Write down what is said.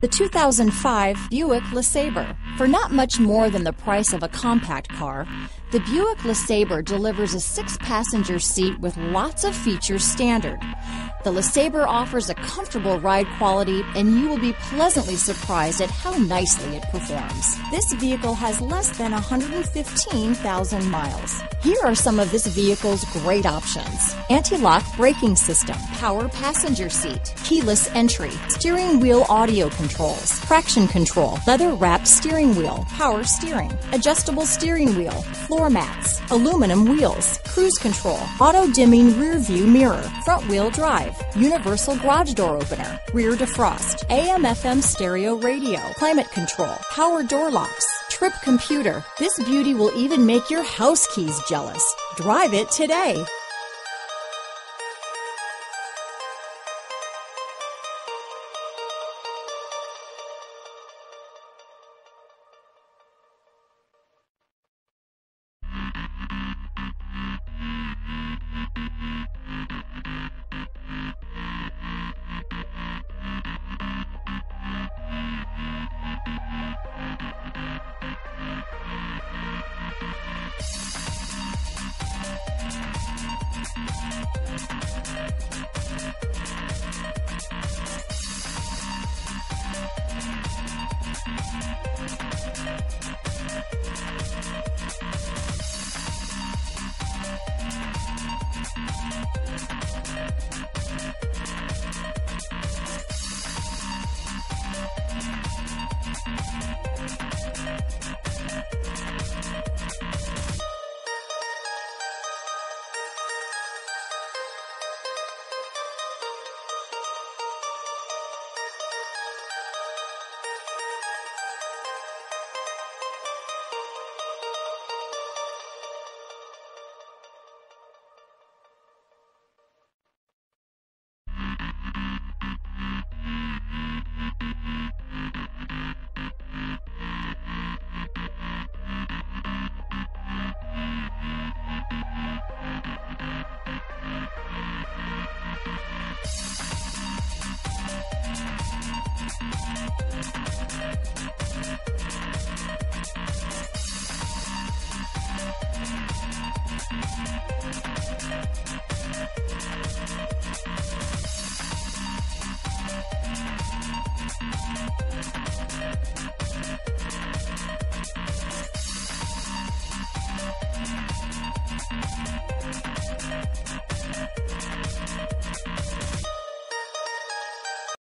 The 2005 Buick LeSabre. For not much more than the price of a compact car, the Buick LeSabre delivers a 6-passenger seat with lots of features standard. The LeSabre offers a comfortable ride quality, and you will be pleasantly surprised at how nicely it performs. This vehicle has less than 115,000 miles. Here are some of this vehicle's great options: anti-lock braking system, power passenger seat, keyless entry, steering wheel audio controls, traction control, leather-wrapped steering wheel, power steering, adjustable steering wheel, floor mats, aluminum wheels, cruise control, auto-dimming rear view mirror, front-wheel drive, universal garage door opener, rear defrost, AM/FM stereo radio, climate control, power door locks, trip computer. This beauty will even make your house keys jealous. Drive it today.